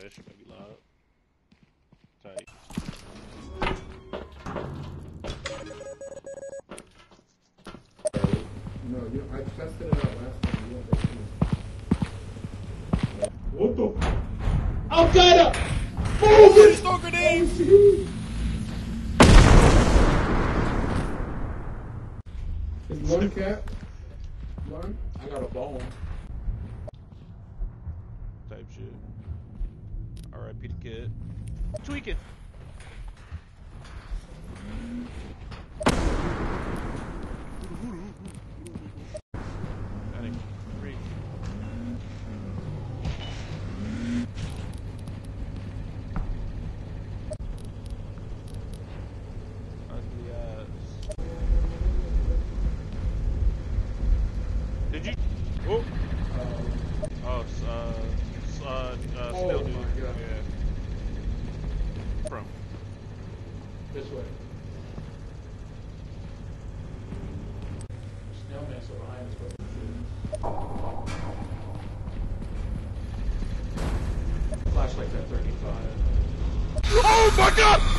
that shit might be loud. Tight. No, I tested it out last time. You won't get it. What the? Al-Qaeda! Move it! Throw grenades! Is one cat? One? I got a bone. Type shit. R.I.P. the kid. Tweaking. That ain't free. Ugly ass. Did you? Oh. Still do. Yeah. From This way. Snailman so behind us, but flashlight at 35. Oh my god!